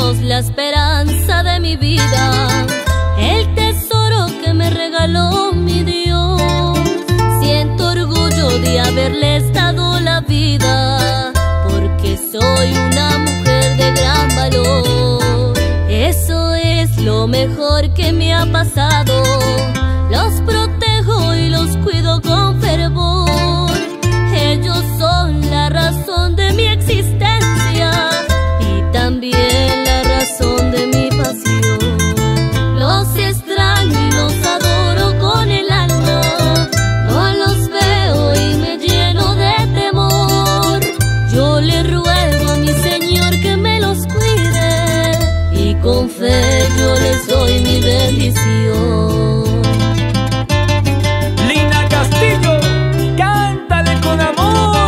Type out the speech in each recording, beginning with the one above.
hijos la esperanza de mi vida, el tesoro que me regaló mi Dios. Siento orgullo de haberles dado la vida, porque soy una mujer de gran valor. Eso es lo mejor que me ha pasado. Los protejo y los cuido con fervor. Ellos son la razón de mi existencia y también la razón de mi pasión. Los extraño y los adoro con el alma. No los veo y me lleno de temor. Yo le ruego a mi Señor que me los cuide y con fe yo les doy mi bendición. Lina Castillo, cántale con amor.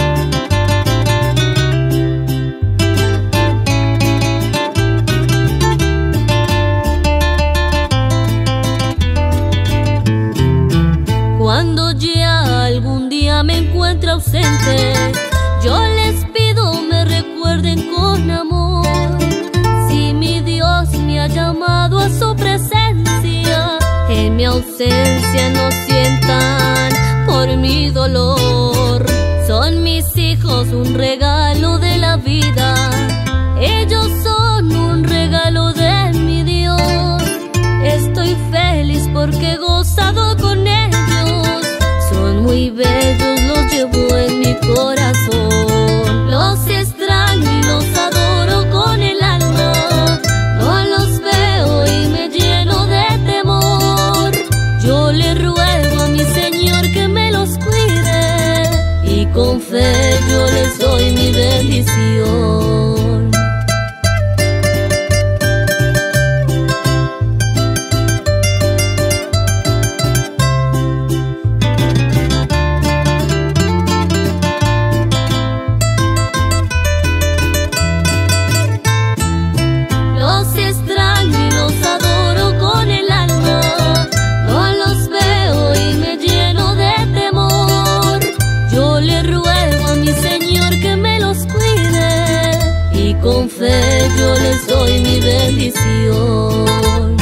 Cuando ya algún día me encuentre ausente, yo les pido me recuerden con amor. Si mi Dios me ha llamado a su presencia, en mi ausencia no sientan por mi dolor. Son mis hijos un regalo de la vida, ellos son un regalo de mi Dios. Estoy feliz porque he gozado con ellos, son muy bellos, los llevo en mi corazón. Los extraño y los adoro con el alma. No los veo y me lleno de temor. Yo le ruego a mi Señor que me los cuide y con fe yo les doy mi bendición. Los extraño y los adoro con el alma. No los veo y me lleno de temor. Yo le ruego a mi Señor que me los cuide y con fe yo les doy mi bendición.